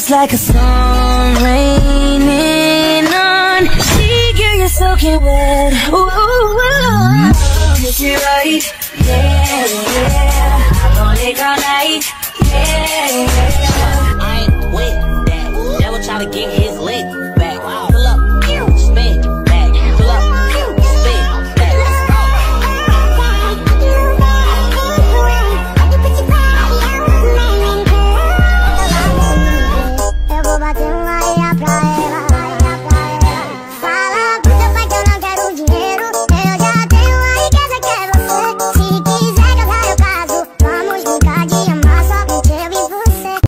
It's like a storm raining on me, girl, you're soaking wet. Ooh, kiss it right, yeah, yeah. I'm gon' lick all night, yeah. I ain't with that. Never try to get his lick back. Pull up, spin back. Pull up, spin back. Eu vou bater uma areia pra ela. Fala puta, pai, que eu não quero dinheiro. Eu já tenho uma riqueza que é você. Se quiser casar eu caso. Vamos brincar de amar somente eu e você.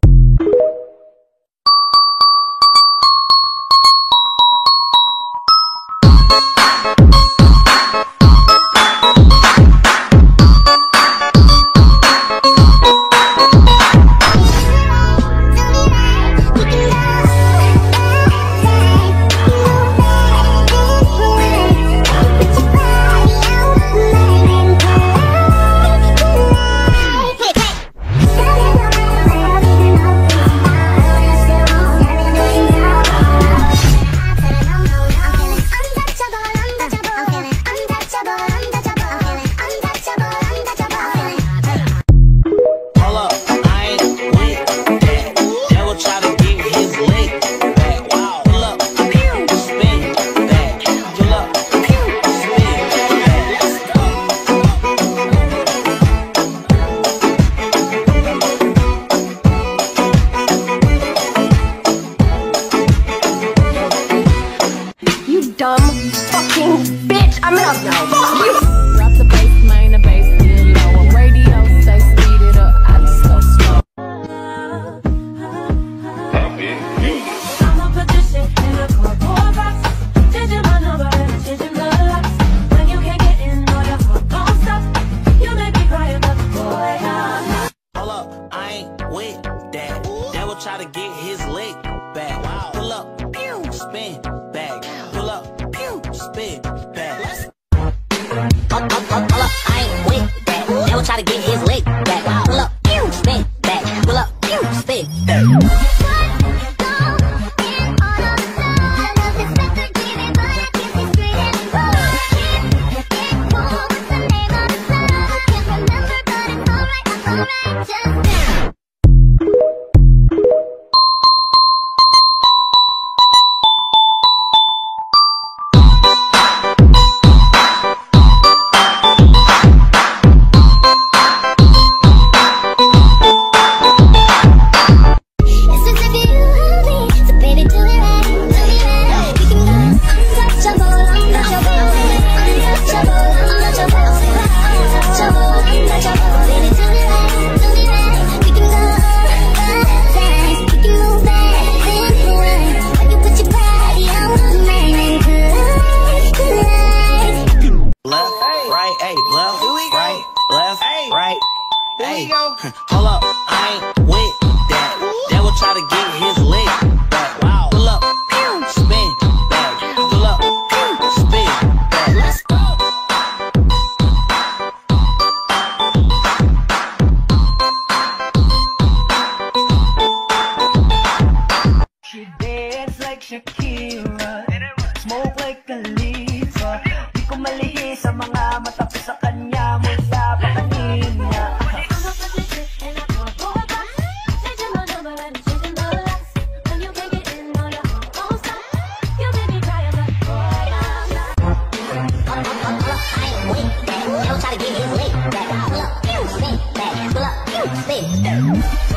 Dumb fucking bitch, I'm gonna fuck you. Drop the bass, main the bass, get lower. Radio say speed it up, I just go slow. I'ma put this shit in a cardboard box. Changing my number and changing the locks. When you can't get in, all your heart gon' stop. You make me cry about the boy I'm not. Hold up, I ain't with that. Never try to get his lick back. Pull up, spin back. Pull up, spin back. Hold up, I ain't with that. Never try to get his lick back. Pull up, spin back. Pull up, spin back. Hold up, I ain't with that. They will try to get his lick back. Wow. Pull up, spin back. Pull up, spin back. Let's go. She dance like Shakira, smoke like Khalifa. Di ko malihi sa mga matapos sa kanya mula pa kanina. Try to get his lick back. Pull up, spin back. Pull up, spin.